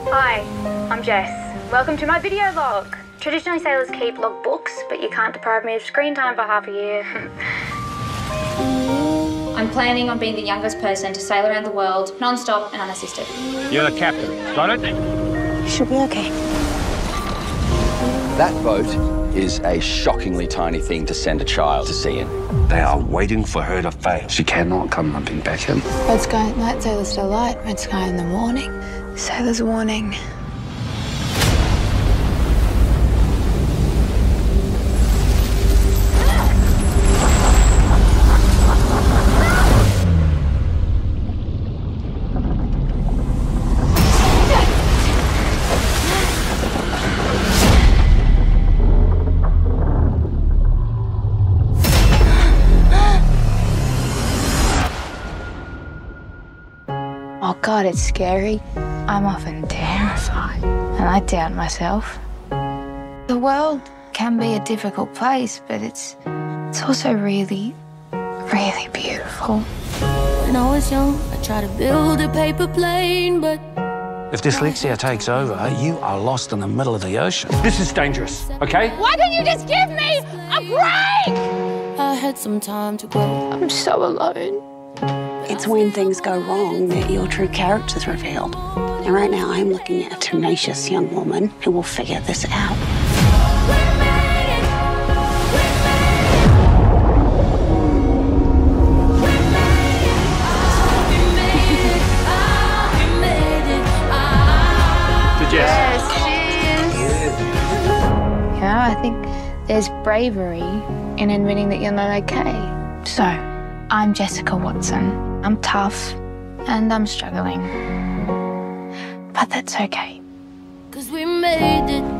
Hi, I'm Jess. Welcome to my video log. Traditionally, sailors keep log books, but you can't deprive me of screen time for half a year. I'm planning on being the youngest person to sail around the world, non-stop and unassisted. You're the captain, got it? You should be okay. That boat is a shockingly tiny thing to send a child to sea in. They are waiting for her to fail. She cannot come lumping back in. Red sky at night, sailors still light. Red sky in the morning, sailors warning. Oh God, it's scary. I'm often terrified, and I doubt myself. The world can be a difficult place, but it's also really, really beautiful. When I was young, I tried to build a paper plane, but If dyslexia takes over, you are lost in the middle of the ocean. This is dangerous, okay? Why don't you just give me a break? I had some time to grow. I'm so alone. It's when things go wrong that your true character's revealed. And right now, I'm looking at a tenacious young woman who will figure this out. Yes, You know, I think there's bravery in admitting that you're not okay. So, I'm Jessica Watson. I'm tough and I'm struggling. But that's okay. 'Cause we made it.